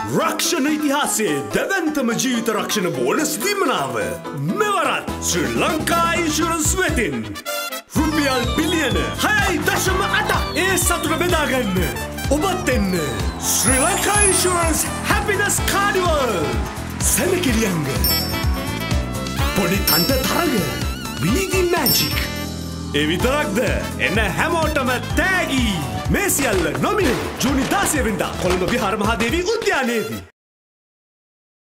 රක්ෂණ ඉතිහාසයේ දැවැන්තම ජීවිත රක්ෂණ බෝනස් දීමනාව මෙවරත් ශ්‍රී ලංකා ඉන්ෂුරන්ස් වෙතින් රුපියල් බිලියන 6.8 ඒ සතුට බෙදාගන්න ඔබත් එන්න ශ්‍රී ලංකා ඉන්ෂුරන්ස් හැපිනස් කාඩිවල් සැනකිරියංග පොඩි තන්ට තරග වීදි මැජික් ඒ විතරක්ද එන්න හැමෝටම තෑගී මේ සියල්ල නොමිලේ ජූනි 16 වෙනිදා කොළඹ විහාර මහදේවී උද්‍යානයේදී